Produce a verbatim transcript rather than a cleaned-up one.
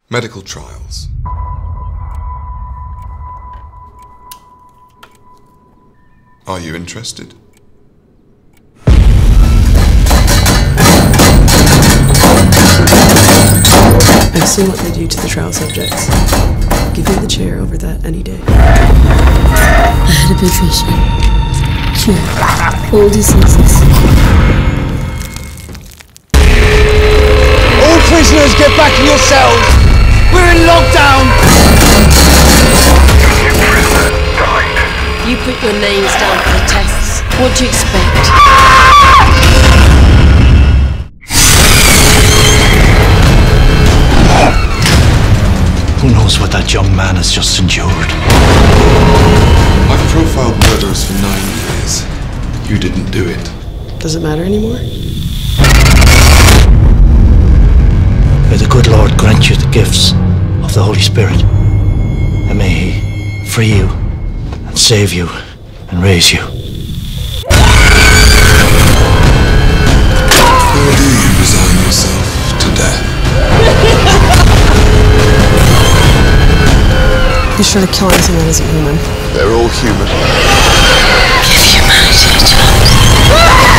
Medical trials. Are you interested? I've seen what they do to the trial subjects. Give me the chair over that any day. I had a big vision. Cure all diseases. All prisoners get back in your cells! We're in lockdown! You put your names down for the tests. What do you expect? Who knows what that young man has just endured? I've profiled murderers for nine years. You didn't do it. Does it matter anymore? May the good Lord grant you the gifts of the Holy Spirit, and may He free you and save you and raise you. Or do you resign yourself to death? Be sure to kill anything that isn't human. They're all human. Give humanity a chance.